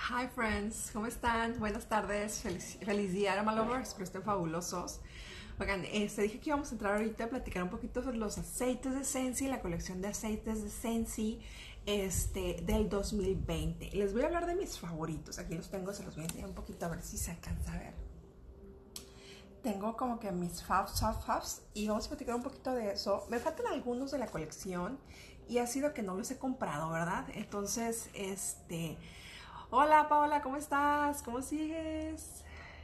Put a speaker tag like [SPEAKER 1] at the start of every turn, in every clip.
[SPEAKER 1] Hi friends, ¿cómo están? Buenas tardes, feliz día, Aroma Lovers, espero estén fabulosos. Oigan, dije que íbamos a entrar ahorita a platicar un poquito sobre los aceites de Scentsy, la colección de aceites de Scentsy del 2020. Les voy a hablar de mis favoritos, aquí los tengo, se los voy a enseñar un poquito a ver si se alcanza a ver. Tengo como que mis faves y vamos a platicar un poquito de eso. Me faltan algunos de la colección y ha sido que no los he comprado, ¿verdad? Entonces, hola Paola, ¿cómo estás? ¿Cómo sigues?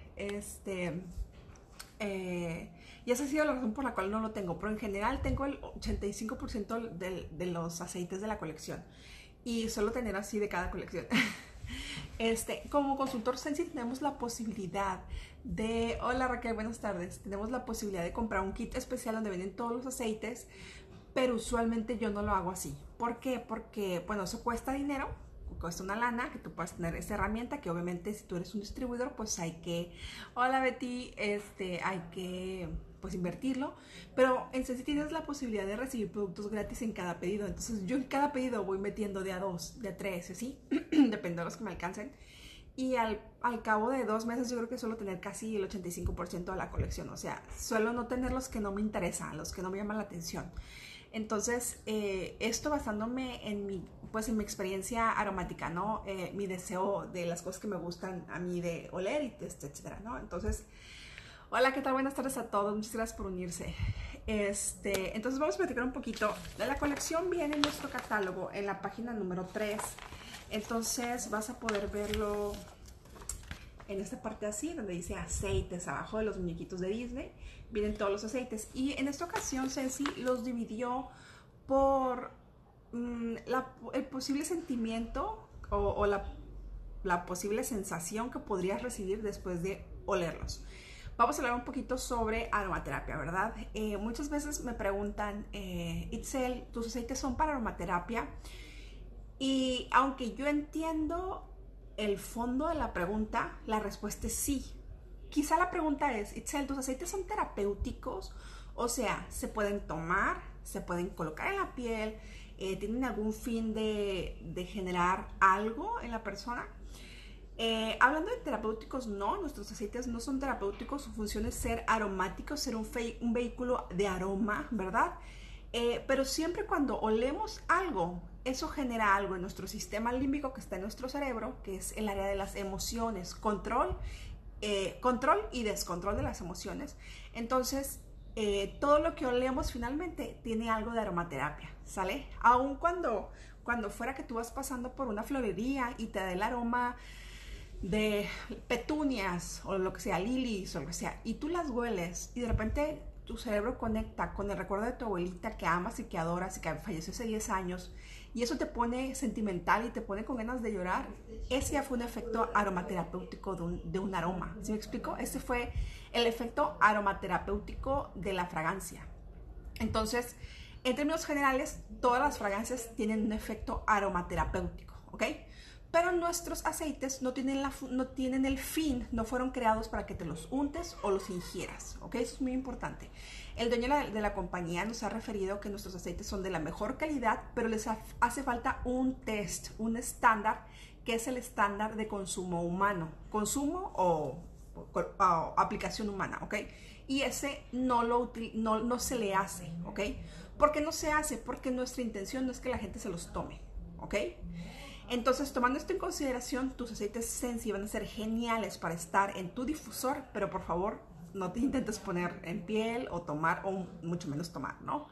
[SPEAKER 1] Y esa ha sido la razón por la cual no lo tengo, pero en general tengo el 85% de los aceites de la colección y suelo tener así de cada colección. Como consultor Scentsy tenemos la posibilidad de, hola Raquel, buenas tardes, tenemos la posibilidad de comprar un kit especial donde vienen todos los aceites, pero usualmente yo no lo hago así. ¿Por qué? Porque, bueno, eso cuesta dinero, cuesta una lana, que tú puedas tener esa herramienta, que obviamente si tú eres un distribuidor, pues hay que, hola Betty, hay que, pues invertirlo, pero en Scentsy tienes la posibilidad de recibir productos gratis en cada pedido, entonces yo en cada pedido voy metiendo de a 2, de a 3, así, depende de los que me alcancen, y al cabo de 2 meses yo creo que suelo tener casi el 85% de la colección, o sea, suelo no tener los que no me interesan, los que no me llaman la atención. Entonces, esto basándome en en mi experiencia aromática, ¿no? Mi deseo de las cosas que me gustan a mí de oler y etcétera, ¿no? Entonces, hola, ¿qué tal? Buenas tardes a todos, muchas gracias por unirse. Entonces vamos a platicar un poquito. De la colección viene en nuestro catálogo, en la página número 3. Entonces vas a poder verlo en esta parte así, donde dice aceites, abajo de los muñequitos de Disney, vienen todos los aceites. Y en esta ocasión Scentsy los dividió por el posible sentimiento o la posible sensación que podrías recibir después de olerlos. Vamos a hablar un poquito sobre aromaterapia, ¿verdad? Muchas veces me preguntan, Itzel, ¿tus aceites son para aromaterapia? Y aunque yo entiendo el fondo de la pregunta, la respuesta es sí. Quizá la pregunta es, Itzel, ¿tus aceites son terapéuticos? O sea, ¿se pueden tomar? ¿Se pueden colocar en la piel? ¿Tienen algún fin de generar algo en la persona? Hablando de terapéuticos, no, nuestros aceites no son terapéuticos, su función es ser aromáticos, ser un vehículo de aroma, ¿verdad? Pero siempre cuando olemos algo, eso genera algo en nuestro sistema límbico que está en nuestro cerebro, que es el área de las emociones, control y descontrol de las emociones. Entonces, todo lo que olemos finalmente tiene algo de aromaterapia, ¿sale? Aun cuando fuera que tú vas pasando por una florería y te da el aroma de petunias o lo que sea, lilies o lo que sea, y tú las hueles y de repente tu cerebro conecta con el recuerdo de tu abuelita que amas y que adoras y que falleció hace 10 años y eso te pone sentimental y te pone con ganas de llorar, ese ya fue un efecto aromaterapéutico de un aroma. ¿Sí me explico? Ese fue el efecto aromaterapéutico de la fragancia. Entonces, en términos generales, todas las fragancias tienen un efecto aromaterapéutico, ¿ok? Pero nuestros aceites no tienen el fin, no fueron creados para que te los untes o los ingieras, ¿ok? Eso es muy importante. El dueño de la compañía nos ha referido que nuestros aceites son de la mejor calidad, pero les hace falta un test, un estándar, que es el estándar de consumo humano. Consumo o aplicación humana, ¿ok? Y ese no se le hace, ¿ok? ¿Por qué no se hace? Porque nuestra intención no es que la gente se los tome, ¿ok? Entonces, tomando esto en consideración, tus aceites Scentsy van a ser geniales para estar en tu difusor, pero por favor, no te intentes poner en piel o tomar, o mucho menos tomar, ¿no?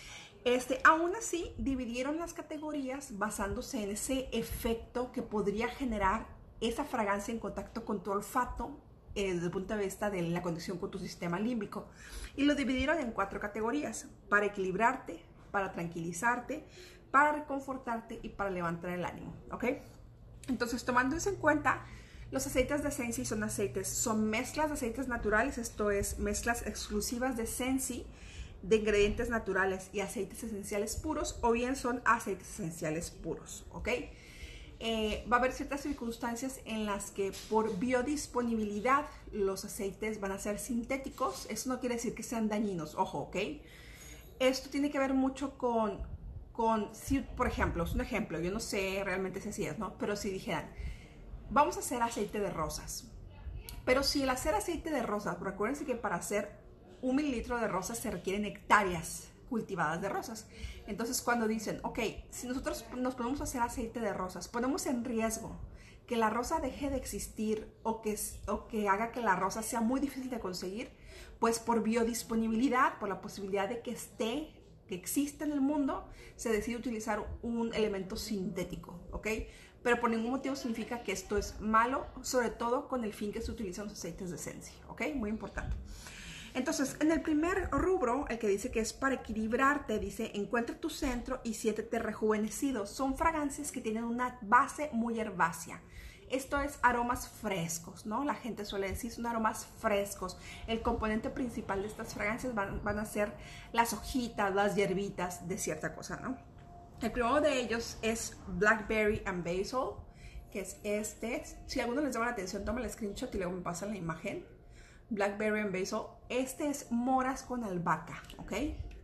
[SPEAKER 1] Aún así, dividieron las categorías basándose en ese efecto que podría generar esa fragancia en contacto con tu olfato desde el punto de vista de la conexión con tu sistema límbico. Y lo dividieron en 4 categorías: para equilibrarte, para tranquilizarte, para reconfortarte y para levantar el ánimo, ¿ok? Entonces, tomando eso en cuenta, los aceites de Scentsy son mezclas de aceites naturales, esto es, mezclas exclusivas de Scentsy, de ingredientes naturales y aceites esenciales puros, o bien son aceites esenciales puros, ¿ok? Va a haber ciertas circunstancias en las que por biodisponibilidad los aceites van a ser sintéticos. Eso no quiere decir que sean dañinos, ojo, ¿ok? Esto tiene que ver mucho si, por ejemplo, es un ejemplo, yo no sé realmente si así es, ¿no? Pero si dijeran, vamos a hacer aceite de rosas. Pero si el hacer aceite de rosas, recuérdense que para hacer 1 mililitro de rosas se requieren hectáreas cultivadas de rosas. Entonces cuando dicen, ok, si nosotros nos podemos hacer aceite de rosas, ponemos en riesgo que la rosa deje de existir o que haga que la rosa sea muy difícil de conseguir, pues por biodisponibilidad, por la posibilidad de que exista en el mundo, se decide utilizar un elemento sintético, ¿ok? Pero por ningún motivo significa que esto es malo, sobre todo con el fin que se utilizan los aceites de esencia, ¿ok? Muy importante. Entonces, en el primer rubro, el que dice que es para equilibrarte, dice, encuentra tu centro y siéntete rejuvenecido. Son fragancias que tienen una base muy herbácea. Esto es aromas frescos, ¿no? La gente suele decir, son aromas frescos. El componente principal de estas fragancias van a ser las hojitas, las hierbitas de cierta cosa, ¿no? El primero de ellos es Blackberry and Basil, que es este. Si a alguno les llama la atención, toma el screenshot y luego me pasan la imagen. Blackberry and Basil. Este es moras con albahaca, ¿ok?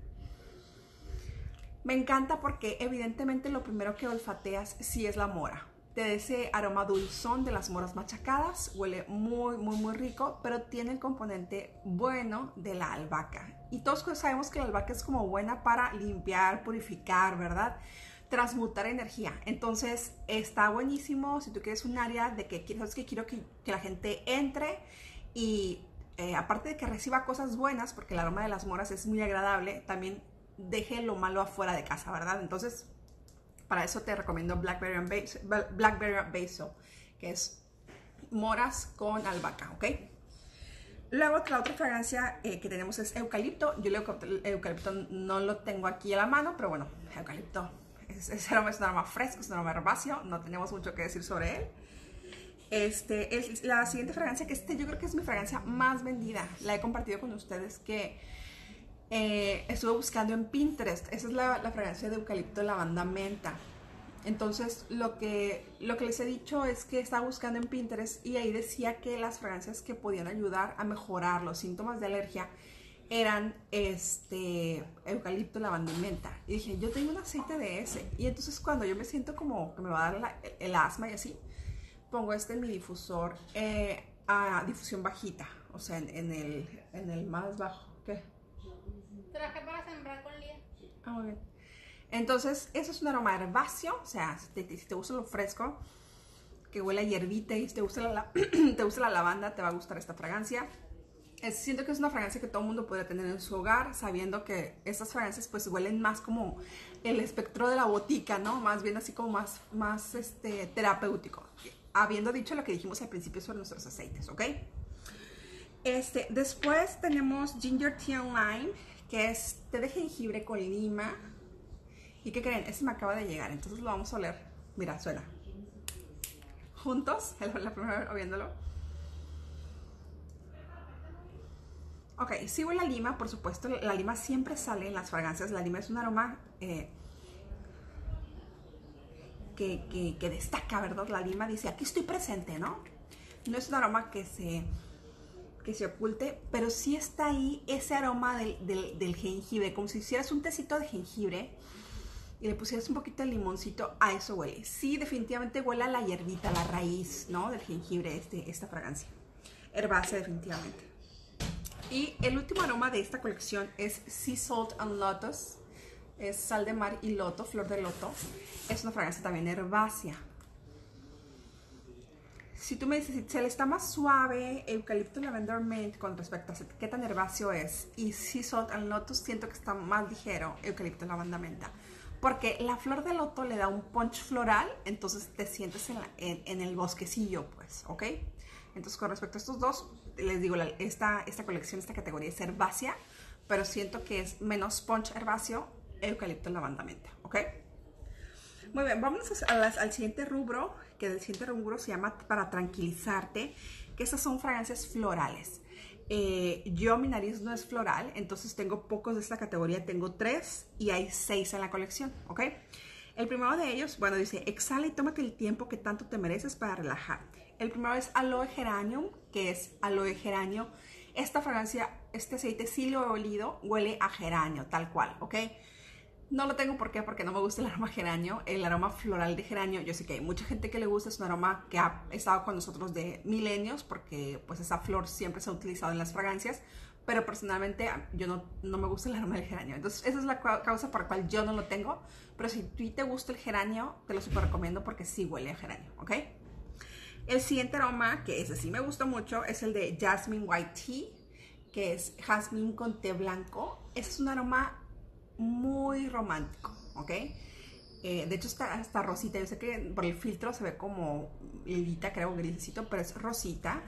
[SPEAKER 1] Me encanta porque evidentemente lo primero que olfateas sí es la mora. Te da ese aroma dulzón de las moras machacadas, huele muy, muy, muy rico, pero tiene el componente bueno de la albahaca. Y todos sabemos que la albahaca es como buena para limpiar, purificar, ¿verdad? Transmutar energía. Entonces está buenísimo si tú quieres un área de que sabes que quiero que la gente entre y aparte de que reciba cosas buenas, porque el aroma de las moras es muy agradable, también deje lo malo afuera de casa, ¿verdad? Entonces, para eso te recomiendo Blackberry and Basil, que es moras con albahaca, ¿ok? Luego, la otra fragancia que tenemos es eucalipto. Yo el eucalipto no lo tengo aquí a la mano, pero bueno, eucalipto es un aroma fresco, es un aroma herbáceo, no tenemos mucho que decir sobre él. Es la siguiente fragancia, que yo creo que es mi fragancia más vendida. La he compartido con ustedes que estuve buscando en Pinterest. Esa es la fragancia de eucalipto lavanda menta. Entonces lo que les he dicho es que estaba buscando en Pinterest y ahí decía que las fragancias que podían ayudar a mejorar los síntomas de alergia eran eucalipto, lavanda y menta. Y dije, yo tengo un aceite de ese. Y entonces cuando yo me siento como que me va a dar el asma y así, pongo en mi difusor a difusión bajita, o sea, en el más bajo. ¿Qué?
[SPEAKER 2] Traje para sembrar con Lía.
[SPEAKER 1] Ah, muy bien. Entonces, eso es un aroma herbáceo, o sea, si te gusta lo fresco, que huele a hierbita y si te gusta la lavanda, te va a gustar esta fragancia. Siento que es una fragancia que todo el mundo podría tener en su hogar, sabiendo que estas fragancias pues huelen más como el espectro de la botica, ¿no? Más bien así como más terapéutico. Habiendo dicho lo que dijimos al principio sobre nuestros aceites, ¿ok? Después tenemos Ginger Tea and Lime, que es té de jengibre con lima. ¿Y qué creen? Este me acaba de llegar, entonces lo vamos a oler. Mira, suena. Juntos, la primera vez oyéndolo. Ok, sí huele a lima, por supuesto. La lima siempre sale en las fragancias. La lima es un aroma que destaca, ¿verdad? La lima dice, aquí estoy presente, ¿no? No es un aroma que se oculte, pero sí está ahí ese aroma del jengibre, como si hicieras un tecito de jengibre y le pusieras un poquito de limoncito, a eso huele. Sí, definitivamente huele a la hierbita, la raíz, ¿no? Del jengibre, esta fragancia. Herbácea, definitivamente. Y el último aroma de esta colección es Sea Salt and Lotus. Es sal de mar y loto, flor de loto. Es una fragancia también herbácea. Si tú me dices, si se le está más suave Eucalipto Lavender Mint con respecto a qué tan herbáceo es, y Sea Salt and Lotus siento que está más ligero Eucalipto Lavanda Menta, porque la flor de loto le da un punch floral, entonces te sientes en el bosquecillo, pues, ¿ok? Entonces con respecto a estos dos, les digo, esta colección, esta categoría es herbácea, pero siento que es menos punch herbáceo Eucalipto Lavanda Menta, ¿ok? Muy bien, vámonos al siguiente rubro, que el siguiente rubro se llama para tranquilizarte, que estas son fragancias florales. Mi nariz no es floral, entonces tengo pocos de esta categoría, tengo 3 y hay 6 en la colección, ¿ok? El primero de ellos, bueno, dice, exhala y tómate el tiempo que tanto te mereces para relajarte. El primero es Aloe Geranium, que es aloe geranio. Esta fragancia, este aceite sí lo he olido, huele a geranio, tal cual, ¿ok? No lo tengo, ¿por qué? Porque no me gusta el aroma geranio, el aroma floral de geranio. Yo sé que hay mucha gente que le gusta, es un aroma que ha estado con nosotros de milenios, porque pues esa flor siempre se ha utilizado en las fragancias, pero personalmente yo no me gusta el aroma del geranio. Entonces esa es la causa por la cual yo no lo tengo, pero si a ti te gusta el geranio, te lo súper recomiendo porque sí huele a geranio, ¿ok? El siguiente aroma, que ese sí me gusta mucho, es el de Jasmine White Tea, que es jazmín con té blanco. Ese es un aroma muy romántico, ¿ok? De hecho está rosita. Yo sé que por el filtro se ve como lilita, creo, grisecito, pero es rosita.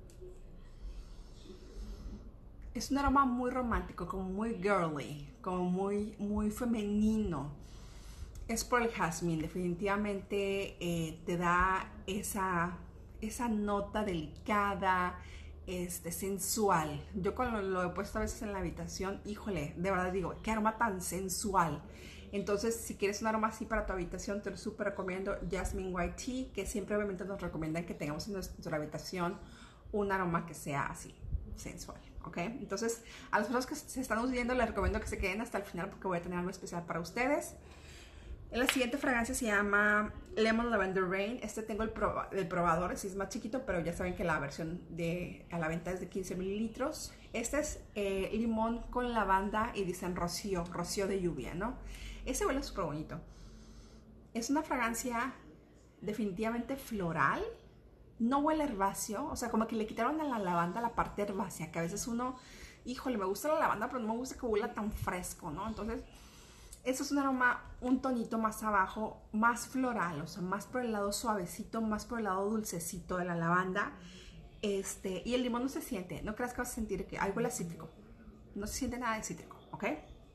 [SPEAKER 1] Es un aroma muy romántico, como muy girly, como muy femenino. Es por el jazmín, definitivamente te da esa nota delicada, sensual. Yo cuando lo he puesto a veces en la habitación, híjole, de verdad digo, qué aroma tan sensual. Entonces, si quieres un aroma así para tu habitación, te lo súper recomiendo Jasmine White Tea, que siempre obviamente nos recomiendan que tengamos en nuestra habitación un aroma que sea así, sensual, ¿ok? Entonces, a las personas que se están uniendo, les recomiendo que se queden hasta el final porque voy a tener algo especial para ustedes. La siguiente fragancia se llama Lemon Lavender Rain. Tengo el probador, sí es más chiquito, pero ya saben que la versión a la venta es de 15 mililitros. Este es limón con lavanda y dicen rocío de lluvia, ¿no? Ese huele súper bonito. Es una fragancia definitivamente floral. No huele herbáceo, o sea, como que le quitaron a la lavanda la parte herbácea, que a veces uno, híjole, me gusta la lavanda, pero no me gusta que huela tan fresco, ¿no? Entonces, eso es un aroma un tonito más abajo, más floral, o sea, más por el lado suavecito, más por el lado dulcecito de la lavanda. Y el limón no se siente, no creas que vas a sentir que algo huele a cítrico. No se siente nada de cítrico, ¿ok?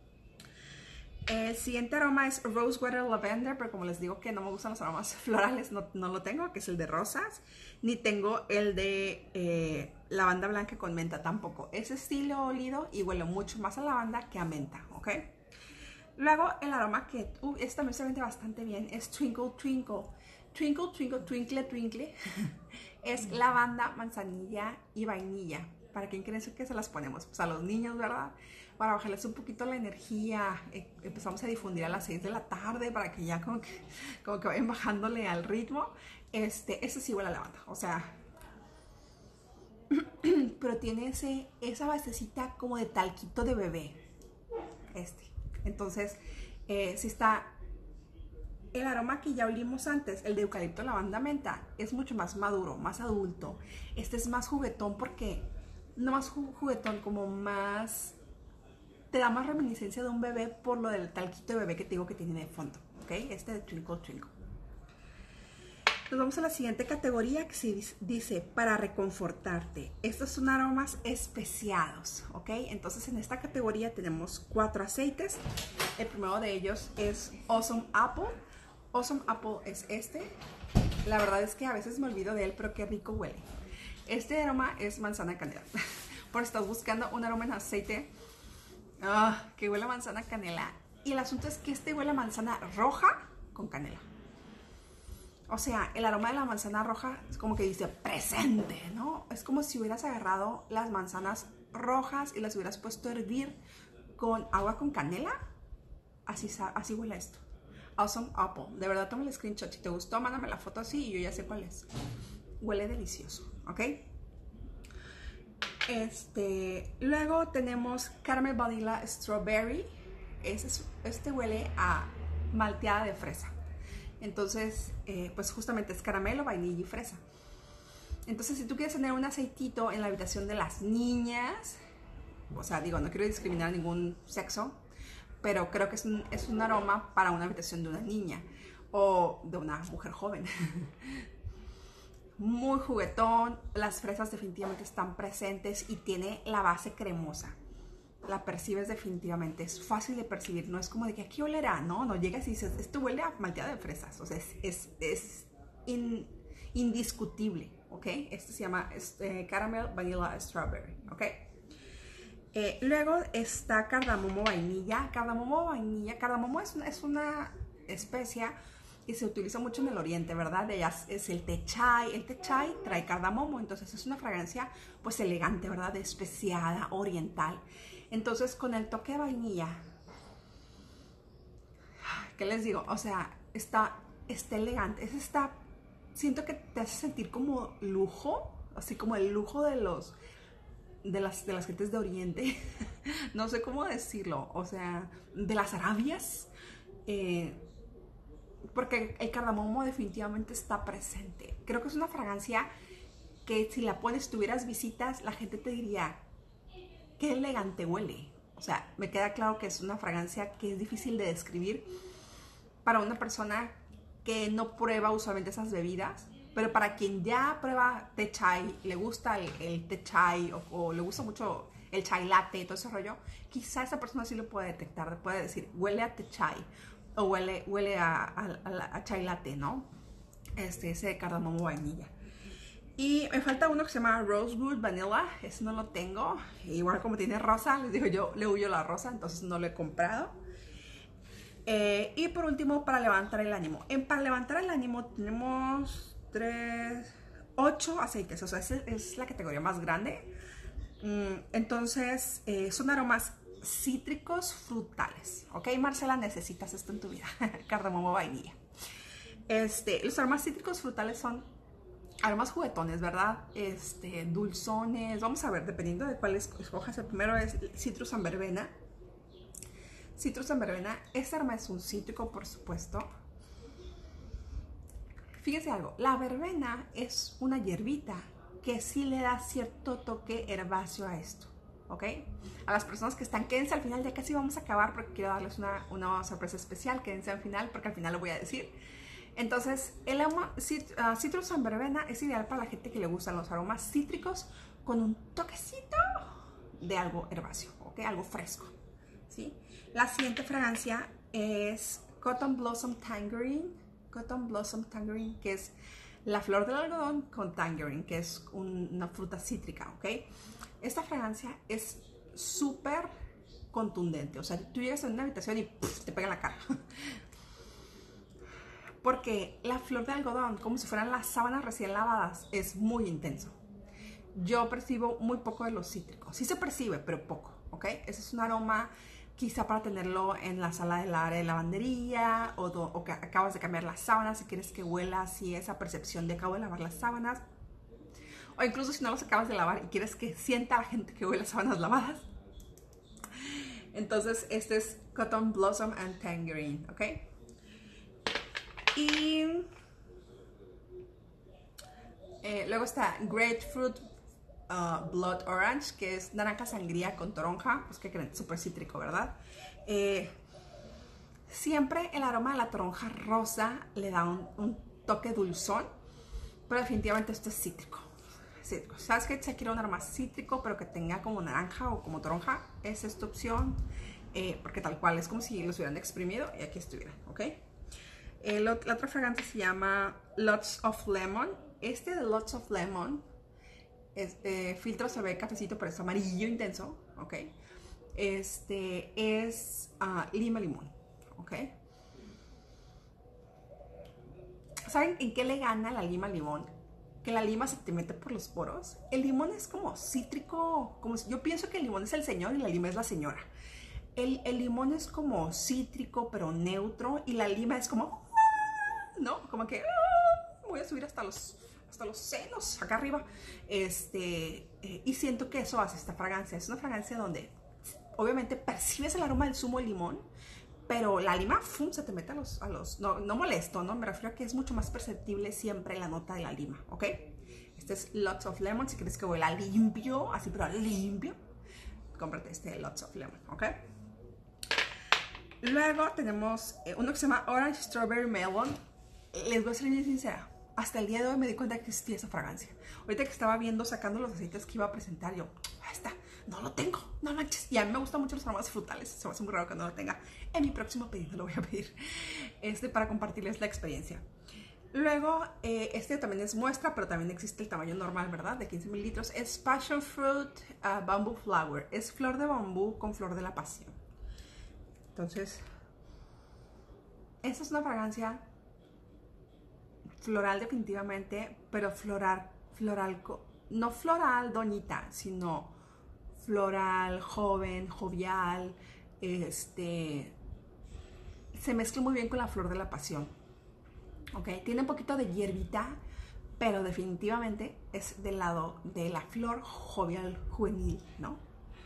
[SPEAKER 1] El siguiente aroma es Rose Water Lavender, pero como les digo que no me gustan los aromas florales, no lo tengo, que es el de rosas, ni tengo el de lavanda blanca con menta tampoco. Es estilo olido y huele mucho más a lavanda que a menta, ¿ok? Luego el aroma que este también se vende bastante bien es Twinkle Twinkle. Twinkle Twinkle Twinkle Twinkle es lavanda, manzanilla y vainilla. ¿Para quién creen que se las ponemos? Pues a los niños, ¿verdad? Para bajarles un poquito la energía. Empezamos a difundir a las 6 de la tarde para que ya como que vayan bajándole al ritmo. Ese sí huele a lavanda, o sea, pero tiene esa basecita como de talquito de bebé. Entonces, si está el aroma que ya olimos antes, el de eucalipto, lavanda, menta, es mucho más maduro, más adulto. Este es más juguetón porque, no más juguetón, como más, te da más reminiscencia de un bebé por lo del talquito de bebé que te digo que tiene de fondo, ¿ok? Este de Twinkle Twinkle. Nos vamos a la siguiente categoría que se dice para reconfortarte. Estos son aromas especiados, ¿ok? Entonces en esta categoría tenemos 4 aceites. El primero de ellos es Awesome Apple. Awesome Apple es La verdad es que a veces me olvido de él, pero qué rico huele. Este aroma es manzana canela. Por si estás buscando un aroma en aceite que huele a manzana canela. Y el asunto es que huele a manzana roja con canela. O sea, el aroma de la manzana roja es como que dice presente, ¿no? Es como si hubieras agarrado las manzanas rojas y las hubieras puesto a hervir con agua con canela. Así huele esto. Awesome Apple. De verdad, toma el screenshot. Si te gustó, mándame la foto así y yo ya sé cuál es. Huele delicioso, ¿ok? Luego tenemos Caramel Vanilla Strawberry. Este huele a malteada de fresa. Entonces, pues justamente es caramelo, vainilla y fresa. Entonces, si tú quieres tener un aceitito en la habitación de las niñas, o sea, digo, no quiero discriminar ningún sexo, pero creo que es un aroma para una habitación de una niña o de una mujer joven. Muy juguetón, las fresas definitivamente están presentes y tiene la base cremosa. La percibes definitivamente, es fácil de percibir, no es como de que aquí olerá, no llegas y dices, esto huele a malteada de fresas, o sea, es indiscutible, ¿ok? Este se llama Caramel Vanilla Strawberry, ¿ok? Luego está cardamomo vainilla. Cardamomo es una especia y se utiliza mucho en el oriente, ¿verdad? Es el té chai. El té chai trae cardamomo, entonces es una fragancia pues elegante, ¿verdad? Especiada, oriental. Entonces con el toque de vainilla ¿qué les digo? O sea, está elegante. Siento que te hace sentir como lujo, así como el lujo de las gentes de Oriente. No sé cómo decirlo, o sea, de las Arabias. Porque el cardamomo definitivamente está presente. Creo que es una fragancia que si la pones, tuvieras visitas, la gente te diría, qué elegante huele. O sea, me queda claro que es una fragancia que es difícil de describir para una persona que no prueba usualmente esas bebidas, pero para quien ya prueba té chai, le gusta el té chai o le gusta mucho el chai latte y todo ese rollo, quizá esa persona sí lo puede detectar, puede decir, huele a té chai o huele a chai latte, ¿no? Ese cardamomo vainilla. Y me falta uno que se llama Rosewood Vanilla, ese no lo tengo. Igual como tiene rosa, les digo yo, le huyo la rosa, entonces no lo he comprado. Y por último, para levantar el ánimo. Para levantar el ánimo tenemos 8 aceites, o sea, es la categoría más grande. Entonces, son aromas cítricos frutales. ¿Ok, Marcela? Necesitas esto en tu vida. Cardamomo vainilla. Los aromas cítricos frutales son aromas juguetones, ¿verdad? Dulzones. Vamos a ver, dependiendo de cuál escojas. El primero es Citrus and Verbena. Citrus and Verbena. Este aroma es un cítrico, por supuesto. Fíjense algo. La verbena es una hierbita que sí le da cierto toque herbáceo a esto, ¿ok? A las personas que están, quédense al final, ya casi vamos a acabar porque quiero darles una sorpresa especial. Quédense al final porque al final lo voy a decir. Entonces, el aroma Citrus and Verbena es ideal para la gente que le gustan los aromas cítricos con un toquecito de algo herbáceo, ¿ok? Algo fresco, ¿sí? La siguiente fragancia es Cotton Blossom Tangerine. Cotton Blossom Tangerine, que es la flor del algodón con tangerine, que es una fruta cítrica, ¿ok? Esta fragancia es súper contundente. O sea, tú llegas a una habitación y ¡puf!, te pega en la cara. Porque la flor de algodón, como si fueran las sábanas recién lavadas, es muy intenso. Yo percibo muy poco de los cítricos. Sí se percibe, pero poco, ¿ok? Ese es un aroma quizá para tenerlo en la sala del área de lavandería o que acabas de cambiar las sábanas y quieres que huela así esa percepción de acabo de lavar las sábanas. O incluso si no las acabas de lavar y quieres que sienta la gente que huele las sábanas lavadas. Entonces, este es Cotton Blossom and Tangerine, ¿ok? Y luego está Grapefruit Blood Orange, que es naranja sangría con toronja. Pues que creen, súper cítrico, ¿verdad? Siempre el aroma de la toronja rosa le da un toque dulzón, pero definitivamente esto es cítrico. ¿Sabes qué? Si quiero un aroma cítrico, pero que tenga como naranja o como toronja, es esta opción, porque tal cual es como si los hubieran exprimido y aquí estuvieran, ¿ok? La otra fragancia se llama Lots of Lemon. De Lots of Lemon, filtro se ve cafecito, pero es amarillo intenso, ¿ok? Es lima limón, ¿ok? ¿Saben en qué le gana la lima limón? Que la lima se te mete por los poros. El limón es como cítrico, yo pienso que el limón es el señor y la lima es la señora. El limón es como cítrico, pero neutro, y la lima es como, ¿no? Como que voy a subir hasta los senos, acá arriba. Y siento que eso hace esta fragancia. Es una fragancia donde obviamente percibes el aroma del zumo de limón, pero la lima, ¡fum!, se te mete a los no molesto, ¿no? Me refiero a que es mucho más perceptible siempre la nota de la lima, ¿ok? Este es Lots of Lemon. Si quieres que huela limpio, así pero limpio, cómprate este Lots of Lemon, ¿ok? Luego tenemos uno que se llama Orange Strawberry Melon. Les voy a ser bien sincera, hasta el día de hoy me di cuenta que existía esa fragancia. Ahorita que estaba viendo, sacando los aceites que iba a presentar, yo, ahí está, no lo tengo, no manches. Y a mí me gustan mucho los aromas frutales, se me hace muy raro que no lo tenga. En mi próximo pedido lo voy a pedir, para compartirles la experiencia. Luego, también es muestra, pero también existe el tamaño normal, ¿verdad? De 15 mililitros. Es Passion Fruit Bamboo Flower. Es flor de bambú con flor de la pasión. Entonces, esta es una fragancia floral definitivamente, pero floral, no floral doñita, sino floral, joven, jovial, se mezcla muy bien con la flor de la pasión. ¿Ok? Tiene un poquito de hierbita, pero definitivamente es del lado de la flor jovial juvenil, ¿no?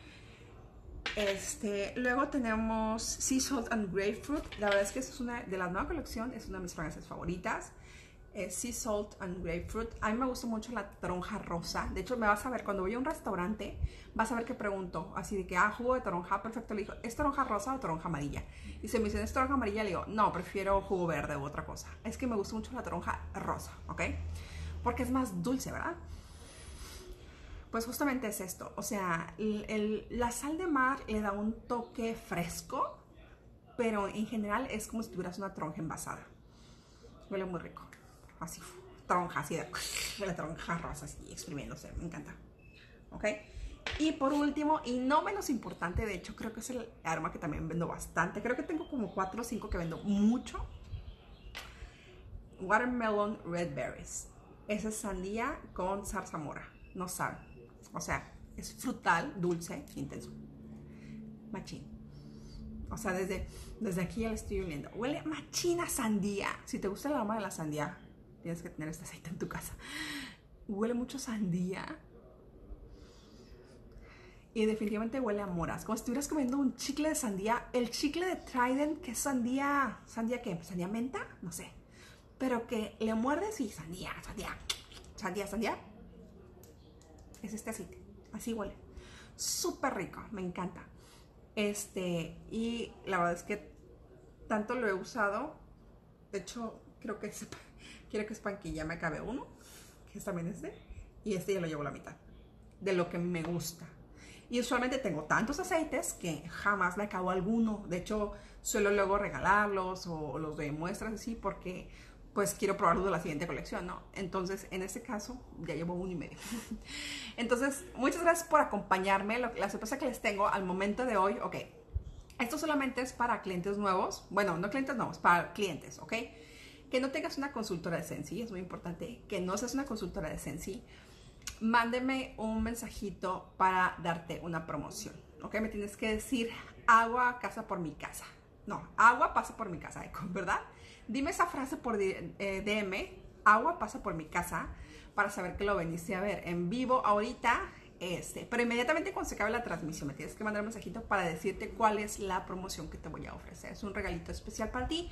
[SPEAKER 1] Luego tenemos Sea Salt and Grapefruit. La verdad es que esta es una de la nueva colección, es una de mis fragancias favoritas. Sea Salt and Grapefruit. A mí me gusta mucho la toronja rosa. De hecho, me vas a ver cuando voy a un restaurante, vas a ver que pregunto así de que, jugo de toronja, perfecto. Le digo, ¿es toronja rosa o toronja amarilla? Y se me dicen, ¿es toronja amarilla? Le digo, no, prefiero jugo verde u otra cosa. Es que me gusta mucho la toronja rosa, ¿ok? Porque es más dulce, ¿verdad? Pues justamente es esto. O sea, la sal de mar le da un toque fresco, pero en general es como si tuvieras una toronja envasada. Huele muy rico. Así, toronja, así de la toronja rosa, así exprimiéndose, me encanta. ¿Ok? Y por último, y no menos importante, de hecho creo que es el aroma que también vendo bastante, creo que tengo como 4 o 5 que vendo mucho. Watermelon Red Berries. Esa es sandía con zarzamora, no sabe. O sea, es frutal, dulce, intenso. Machín. O sea, desde aquí ya le estoy oliendo. Huele machina sandía. Si te gusta el aroma de la sandía, tienes que tener este aceite en tu casa. Huele mucho sandía. Y definitivamente huele a moras. Como si estuvieras comiendo un chicle de sandía. El chicle de Trident, que es sandía. ¿Sandía qué? ¿Sandía menta? No sé. Pero que le muerdes y sandía. Es este aceite. Así huele. Súper rico. Me encanta. Y la verdad es que tanto lo he usado. De hecho, quiero que sepan que ya me acabé uno, que es también y ya lo llevo la mitad de lo que me gusta. Y usualmente tengo tantos aceites que jamás me acabo alguno. De hecho, suelo luego regalarlos o los doy en muestras así porque pues quiero probarlos de la siguiente colección, ¿no? Entonces, en este caso, ya llevo 1 y medio. Entonces, muchas gracias por acompañarme. La sorpresa que les tengo al momento de hoy, ok, esto solamente es para clientes nuevos. Bueno, no clientes nuevos, para clientes, ¿ok? Que no tengas una consultora de Scentsy, es muy importante. Que no seas una consultora de Scentsy. Mándeme un mensajito para darte una promoción, ¿ok? Me tienes que decir, agua pasa por mi casa. No, agua pasa por mi casa, ¿verdad? Dime esa frase por DM, agua pasa por mi casa, para saber que lo veniste a ver en vivo ahorita. Pero inmediatamente cuando se acabe la transmisión me tienes que mandar un mensajito para decirte cuál es la promoción que te voy a ofrecer. Es un regalito especial para ti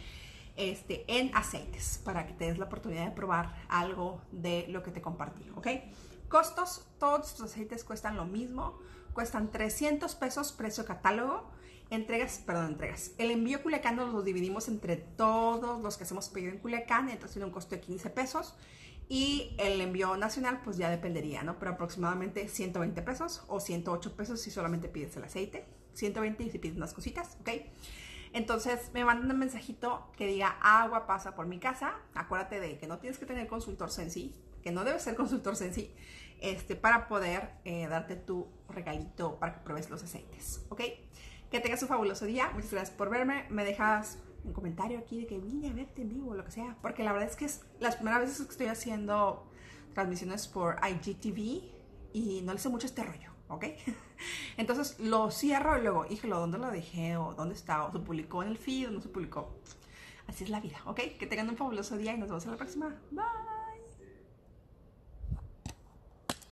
[SPEAKER 1] en aceites, para que te des la oportunidad de probar algo de lo que te compartí, ¿ok? Costos, todos tus aceites cuestan lo mismo, cuestan 300 pesos, precio catálogo. Entregas. El envío Culiacán nos lo dividimos entre todos los que hacemos pedido en Culiacán, entonces tiene un costo de 15 pesos. Y el envío nacional, pues ya dependería, ¿no? Pero aproximadamente 120 pesos o 108 pesos si solamente pides el aceite. 120 y si pides unas cositas, ¿ok? Entonces me mandan un mensajito que diga agua pasa por mi casa. Acuérdate de que no tienes que tener consultor Scentsy, que no debes ser consultor Scentsy, para poder darte tu regalito para que pruebes los aceites, ¿ok? Que tengas un fabuloso día. Muchas gracias por verme. Me dejas un comentario aquí de que vine a verte en vivo o lo que sea. Porque la verdad es que es las primeras veces que estoy haciendo transmisiones por IGTV y no le sé mucho este rollo, ¿ok? Entonces lo cierro y luego, híjole, ¿dónde lo dejé? ¿O dónde está? ¿O se publicó en el feed o no se publicó? Así es la vida, ¿ok? Que tengan un fabuloso día y nos vemos en la próxima. Bye.